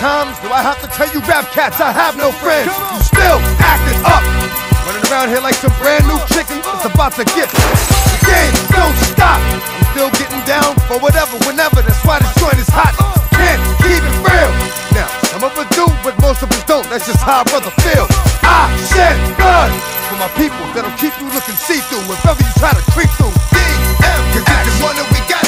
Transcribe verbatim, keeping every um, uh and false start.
times do I have to tell you rap cats I have no friends? You still acting up, running around here like some brand new chicken that's about to get. The game don't stop. I'm still getting down for whatever, whenever. That's why this joint is hot. Can't keep it real. Now, some of us do, but most of us don't. That's just how a brother feel. I shed blood for my people that'll keep you looking see-through if ever you try to creep through. D M, cause it's the one that we got.